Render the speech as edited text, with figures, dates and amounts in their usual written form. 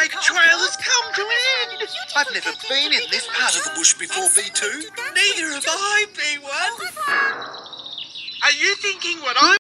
snake trail has come to an end. I've never been in this part of the bush before, B2. Neither have I, B1. Are you thinking what I'm